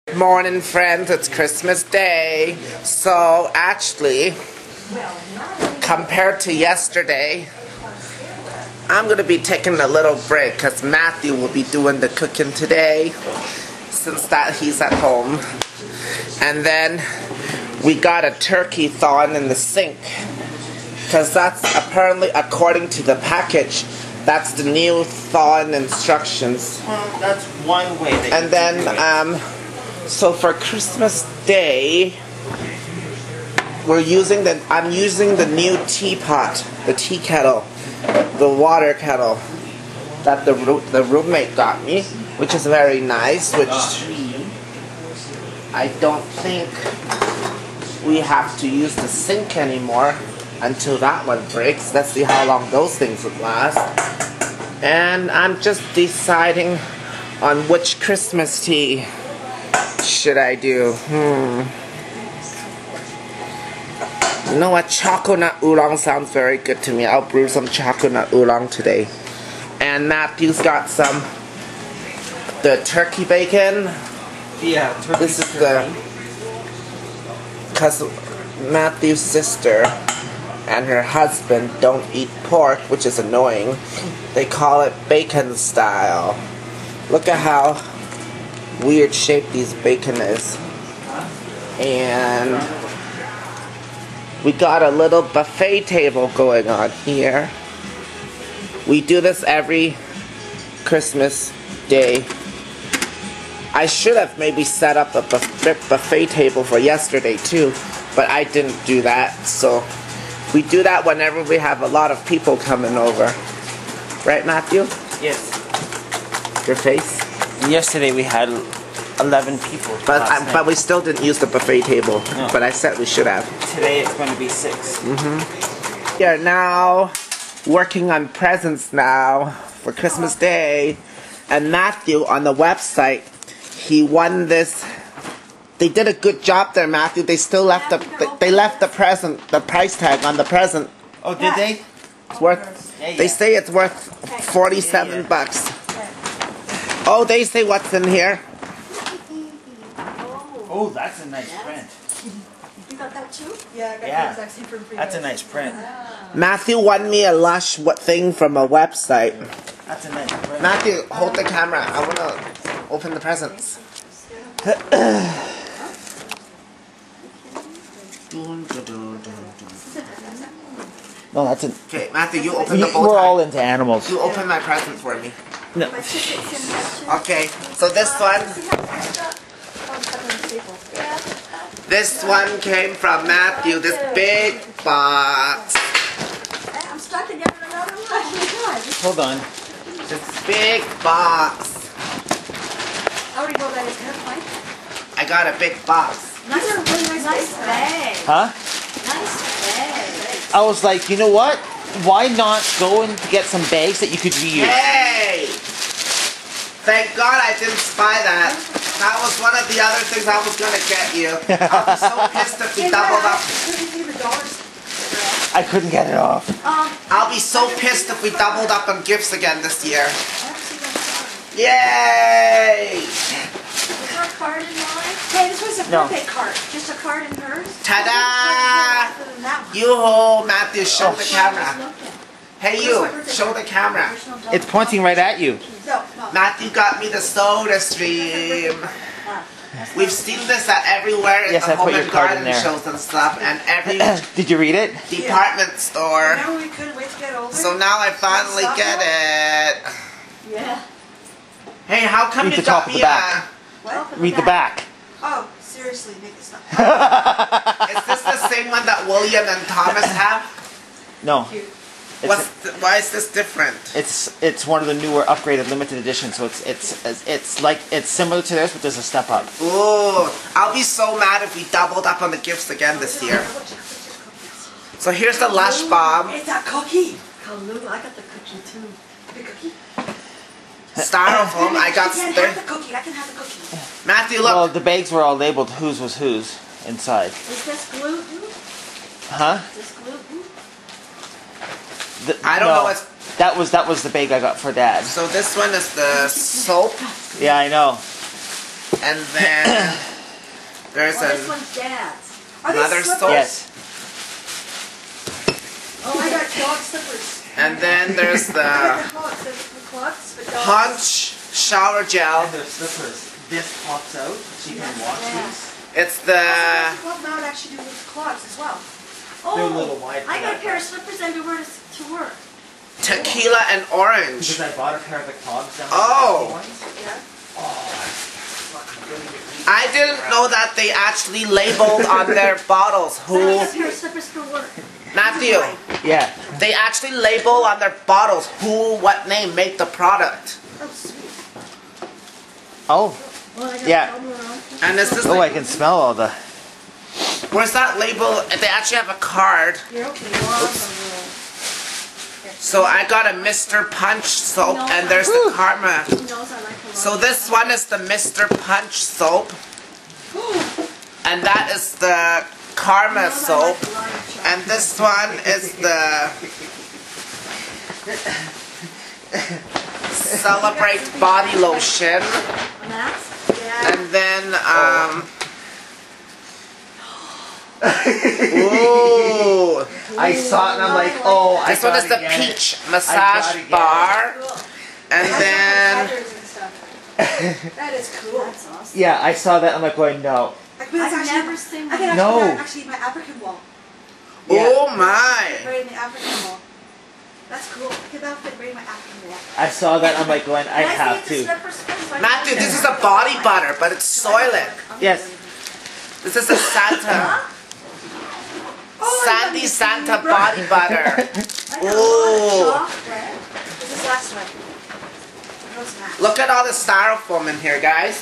Good morning, friends. It's Christmas Day. So, actually, compared to yesterday, I'm going to be taking a little break because Matthew will be doing the cooking today since that he's at home. And then we got a turkey thawing in the sink because that's apparently, according to the package, that's the new thawing instructions. Well, that's one way that and then, so for Christmas Day, I'm using the new teapot, the tea kettle, the water kettle that the roommate got me, which is very nice, which I don't think we have to use the sink anymore until that one breaks. Let's see how long those things would last. And I'm just deciding on which Christmas tea should I do. You know what? Chocolate oolong sounds very good to me. I'll brew some chocolate oolong today. And Matthew's got the turkey bacon. Yeah, turkey. This is because Matthew's sister and her husband don't eat pork, which is annoying. They call it bacon style. Look at how weird shape these bacon is. And we got a little buffet table going on here. We do this every Christmas Day. I should have maybe set up a buffet table for yesterday too, but I didn't do that. So we do that whenever we have a lot of people coming over. Right, Matthew? Yes. Your face? Yesterday we had 11 people. But we still didn't use the buffet table. No. But I said we should have. Today it's going to be 6. We are now working on presents now for Christmas Day. And Matthew, on the website, he won this. They did a good job there, Matthew. They still left the present, the price tag on the present. Oh, did they? It's worth. They say it's worth $47. Oh, they say what's in here. Oh, that's a nice print. You got that too? Yeah, I got the exact same from free. That's a nice print. Matthew won me a Lush thing from a website. That's a nice print. Matthew, hold the camera. I want to open the presents. No, that's an. Okay, Matthew, you open the bow tie. We're all into animals. You open my present for me. No. Okay, so this one. This one came from Matthew. This big box. I'm stuck together another one. Hold on. This big box. I already know that is fine. I got a big box. Nice bag. Huh? Nice bag. I was like, you know what? Why not go and get some bags that you could reuse? Hey! Thank God I didn't spy that. That was one of the other things I was going to get you. I'll be so pissed if we doubled up. I couldn't get it off. I'll be so pissed if we doubled up on gifts again this year. Yay! Was her card in mine? Hey, this was a birthday card. Just a card in hers? Ta-da! You, Matthew, show the camera. Hey, you, show the camera. It's pointing right at you. No. Matthew got me the Soda Stream. We've seen this at everywhere in the Home and Garden shows and stuff, and every Did you read it? department store. No, we couldn't wait to get over. So now I finally get it. Yeah. Hey, how come Read you the top got of me the back. What? Read the back. Oh, seriously, make this up. Is this the same one that William and Thomas have? No. Why is this different? It's one of the newer upgraded limited editions, so it's similar to theirs, but there's a step up. Ooh, I'll be so mad if we doubled up on the gifts again this year. So here's the Lush Bomb. It's a cookie. Kalu, I got the cookie too. The cookie. Styrofoam. I got. I can have the cookie. I can have the cookie. Matthew, look. Well, the bags were all labeled whose was whose inside. Is this gluten? Huh? Is this gluten? I don't know what's... That was the bag I got for Dad. So this one is the soap. Yeah, I know. And then there's Oh, this one's Dad's. Are they another slippers? soap. Yes. Oh, I got dog slippers. And then there's I the got the hawks, the clogs, but dogs. Punch shower gel. And their slippers. This pops out, so you can wash Yeah. these. It's the Well, now it actually do with clogs as well. Oh, They're a little wide for I got a that, pair of but- slippers and to wear to work. tequila and orange. Because I bought a pair of the clogs down Oh. the ones. Yeah. I didn't know that they actually labeled on their bottles I who. got a pair of slippers for work. Matthew, Yeah. they actually label on their bottles who, what name made the product. Oh, sweet. Oh. Well, I got Yeah. them around. And is this Oh, I can smell all the. where's that label? They actually have a card. You're okay. You're on the roll. So I got a Mr. Punch soap and there's the Karma. He knows I like a lot. So this one is the Mr. Punch soap. And that is the Karma soap. And this one is the Celebrate body lotion. Max? Yeah. And then ooh. I saw it and I'm like, oh, I This one is the gotta get it. Peach I Massage gotta get Bar. Cool. And then That is cool. That's awesome. Yeah, I saw that. I'm like, going, no. I've never seen I can one. actually No. wear actually my African wall. oh my. Right in the African wall. That's cool. I can outfit right in my African wall. I saw that. I'm like, going, I Can have see the to. slippers first? So I Matthew, can- this is a body butter, but it's soylent. Yes. This is a Santa. Sandy Santa body butter. I got a lot Ooh. of chocolate. This is last one. What's that? Look at all the styrofoam in here, guys.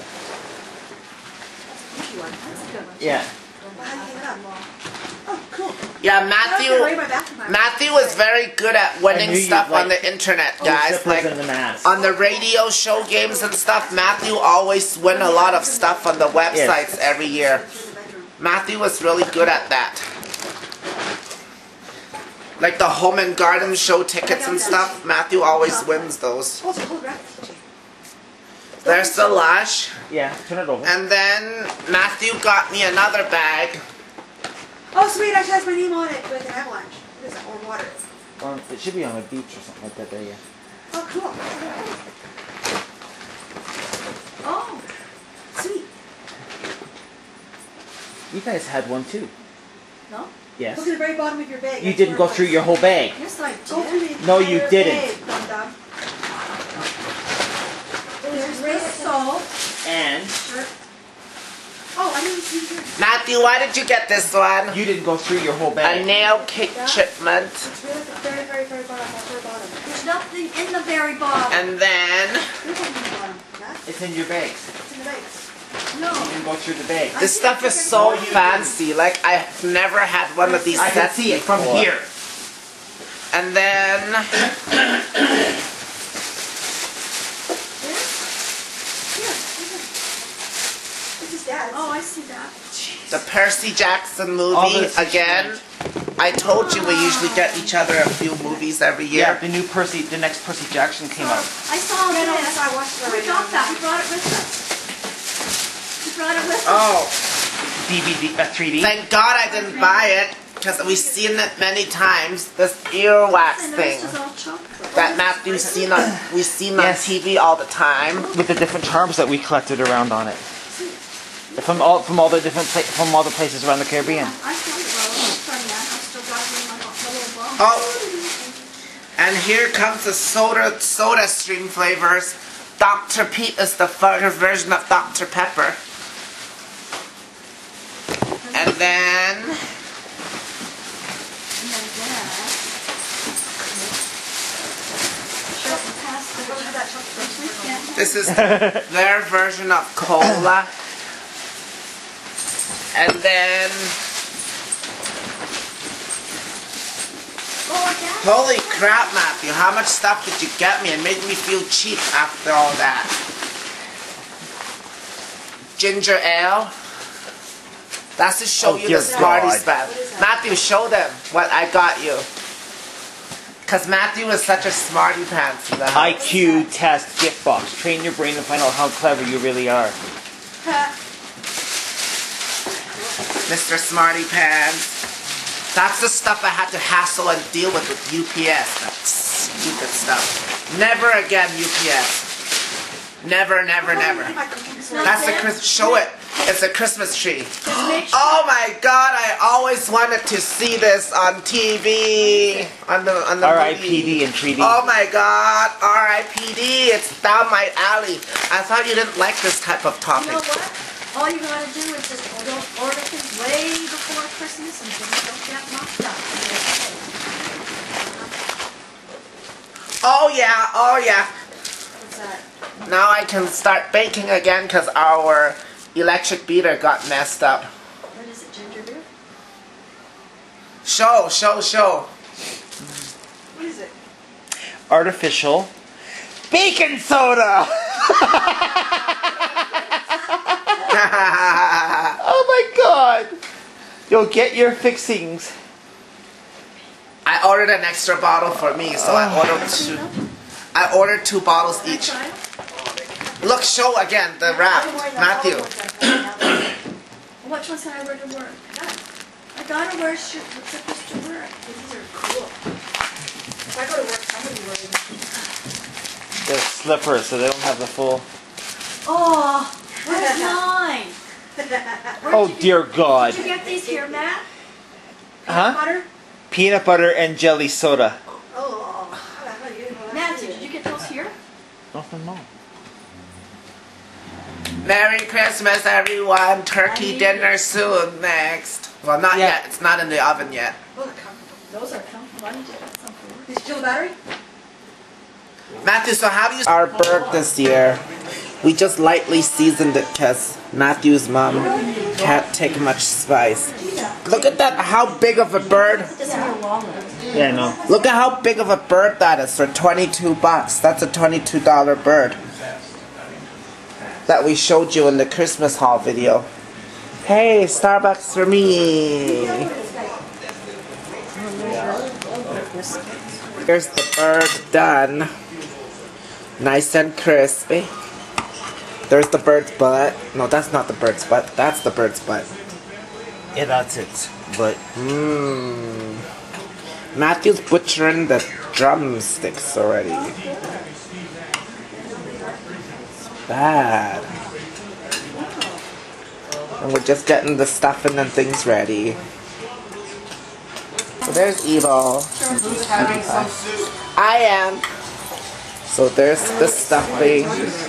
Thank you. That's a good one. Yeah. Well, how do you hang it up? Oh, cool. Yeah, I right in Matthew. my bathroom. Matthew is very good at I winning knew you'd stuff on like the internet, The guys. slippers Like and the mask. on the radio show games and stuff. Matthew always win a lot of stuff on the websites every year. Through the bedroom. Matthew was really good at that. Like the home and garden show tickets and stuff. Matthew always wins those. Oh, it's a whole rack of kitchen. There's the Lush. Yeah, turn it over. And then Matthew got me another bag. Oh, sweet. Actually has my name on it with an avalanche. What is that? Or water. It should be on a beach or something like that there, yeah. Oh, cool. Oh, Sweet. You guys had one too. no? Yes. Look at the very bottom of your bag. You That's didn't where go it through was. your whole bag. Yes, I Go through did. the No, you entire didn't. bag, dum-dum. There's this soap. And Oh, I didn't see here. Matthew, why did you get this one? you didn't go through your whole A bag. nail cake shipment. It's really at the very, very, very bottom. That very bottom. There's nothing in the very bottom. And then There's nothing in the bottom. That's It's in your bags. it's in the bags. No. You didn't go through the bag. this stuff is so fancy. Like I've never had one of these I can sets see it from before. here. And then Here. This is Dad's. Oh, I see that. the Percy Jackson All movie this is again. I told you we usually get each other a few movies every Yeah, year. the next Percy Jackson came out. I saw Yeah, no, this. I watched it We already. got that. We brought it with us. We brought it with us. Oh, DVD, 3D. thank God I didn't buy it because we've seen it many times. This earwax And the thing rest is all chocolate. that Matthew's seen on we've seen on Yes. TV all the time. With the different charms that we collected around on it. From all the different from all the places around the Caribbean. I still from that. I still got it in my little box. Oh, and here comes the soda stream flavors. Dr. Pete is the further version of Dr. Pepper. And then And then that. Just pass the Look at that chocolate. Yeah. this is their version of cola. And then Oh, yeah. holy crap, Matthew, how much stuff did you get me? It made me feel cheap after all that. Ginger ale. That's to show Oh, you dear the Smarties God. spell. What is that? Matthew, show them what I got you. Because Matthew is such a smarty pants in the house. IQ test gift box. Train your brain to find out how clever you really are. Mr. Smarty Pants. That's the stuff I had to hassle and deal with UPS. That stupid stuff. Never again, UPS. Never, never, never. That's the show it. It's a Christmas tree. Oh my God! I always wanted to see this on TV. On the R.I.P.D. and 3D. Oh my God! R.I.P.D. It's down my alley. I thought you didn't like this type of topic. You know what? All you gotta do is just order things way before Christmas and things don't get knocked out. Oh yeah, oh yeah. What's that? Now I can start baking again because our electric beater got messed up. What is it, ginger beer? Show. What is it? Artificial baking soda. Oh my God! You'll get your fixings. I ordered an extra bottle for me, so I ordered two bottles each. Look, show again the wrap, Matthew. Which ones can I wear to work? I gotta wear slippers to work. These are cool. If I go to work, somebody will. They're slippers, so they don't have the full. Oh, where's mine? Oh dear God! Did you get these here, Matt? Huh? Butter? Peanut butter and jelly soda. Oh. Matthew, did you get those here? Not from mom. Merry Christmas, everyone. Turkey dinner soon next. Well, not yet. It's not in the oven yet. Oh, they're comfortable. Those are comfortable. I need to get some for work. Did you steal the battery? Matthew, so how do you... Our bird this year, we just lightly seasoned it because Matthew's mom can't take much spice. Look at that, how big of a bird. Yeah, no. Look at how big of a bird that is for 22 bucks. That's a $22 bird that we showed you in the Christmas haul video. Hey, Starbucks for me. Here's the bird done. Nice and crispy. There's the bird's butt. No, that's not the bird's butt. That's the bird's butt. Yeah, that's it. But Matthew's butchering the drumsticks already. It's bad. And we're just getting the stuffing and things ready. So there's Evo. I am. So there's the stuffing,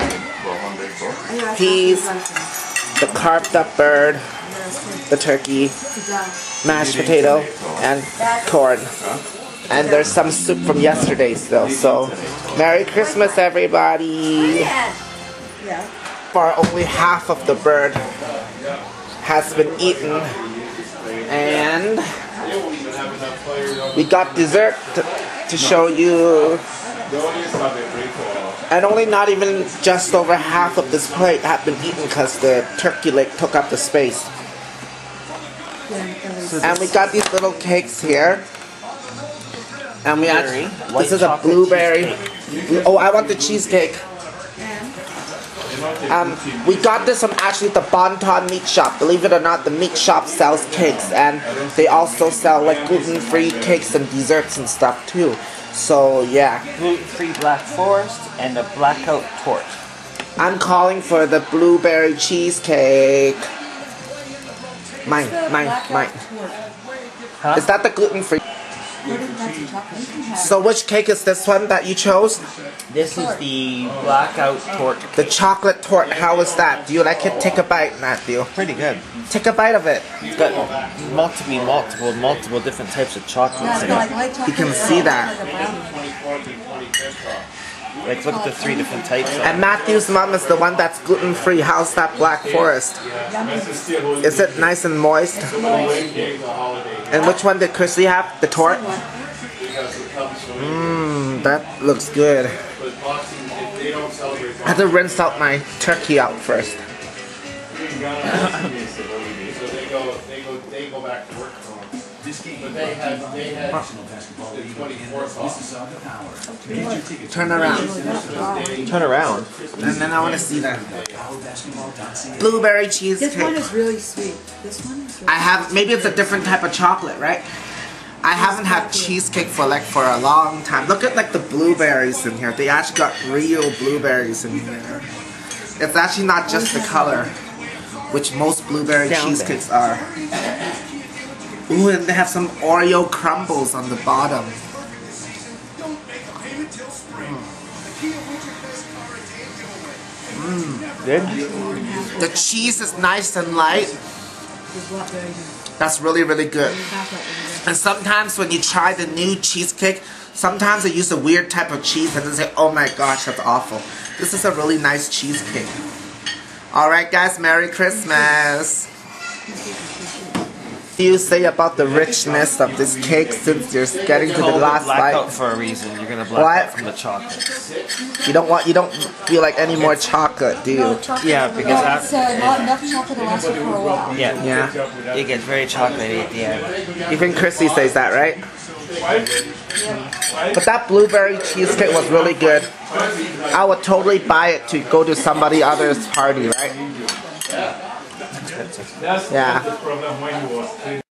peas, the carved up bird, the turkey, mashed potato, and corn. And there's some soup from yesterday still. So Merry Christmas, everybody. For only half of the bird has been eaten. And we got dessert to show you. And only not even just over half of this plate have been eaten because the turkey leg took up the space. And we got these little cakes here. And we actually, this is a blueberry. Oh, I want the cheesecake. We got this from actually the Bonton Meat Shop. Believe it or not, the meat shop sells cakes, and they also sell like gluten-free cakes and desserts and stuff too. So yeah. Gluten-free Black Forest and a blackout torte. I'm calling for the blueberry cheesecake. Mine. Huh? Is that the gluten-free? So which cake is this one that you chose? This is the blackout torte. The chocolate torte. How is that? Do you like it? Take a bite, Matthew. Pretty good. Take a bite of it. It's got multiple different types of chocolates in it. You can see that. Like, look at the 3 different types. And Matthew's mom is the one that's gluten-free. How's that Black Forest? Is it nice and moist? And which one did Chrissy have? The torte? That looks good. I have to rinse out my turkey out first. Turn around. Turn around. And then I want to see that. Blueberry This one cheesecake. is really sweet. This one is really I have, maybe it's a different type of chocolate, right? I haven't had cheesecake for a long time. Look at like the blueberries in here. They actually got real blueberries in here. It's actually not just the color, which most blueberry cheesecakes are. Ooh, and they have some Oreo crumbles on the bottom. Good? The cheese is nice and light. That's really, really good. And sometimes when you try the new cheesecake, sometimes they use a weird type of cheese and they say, oh my gosh, that's awful. This is a really nice cheesecake. Alright guys, Merry Christmas. What do you say about the richness of this cake since you're getting to the last black out bite? for a reason. You're gonna black What? out from the chocolate. You don't feel like any more chocolate, do you? Yeah, because It's not enough chocolate to last you for a while. yeah, Yeah. it gets very chocolatey at the end. Even Chrissy says that, right? But that blueberry cheesecake was really good. I would totally buy it to go to somebody else's party, right? Yeah.